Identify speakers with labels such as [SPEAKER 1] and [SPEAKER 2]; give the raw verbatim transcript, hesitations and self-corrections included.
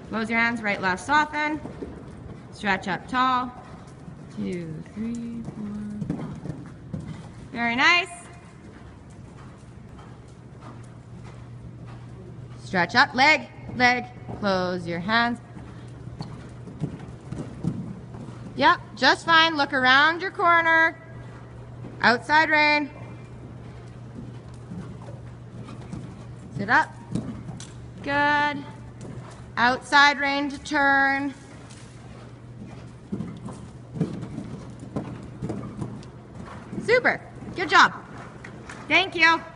[SPEAKER 1] Close your hands, right, left, soften. Stretch up tall. Two, three, four. Very nice. Stretch up, leg, leg. Close your hands. Yep, just fine. Look around your corner. Outside rein. Sit up. Good. Outside rein to turn. Super. Good job. Thank you.